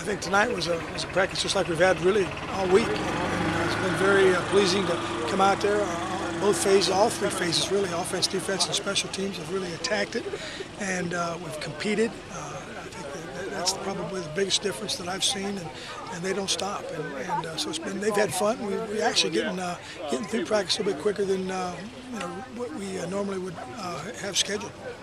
think tonight was a practice just like we've had really all week. And it's been very pleasing to come out there. Both phases, all three phases really, offense, defense, and special teams have really attacked it, and we've competed. I think that's probably the biggest difference that I've seen, and they don't stop. And so they've had fun. We're actually getting through practice a little bit quicker than what we normally would have scheduled.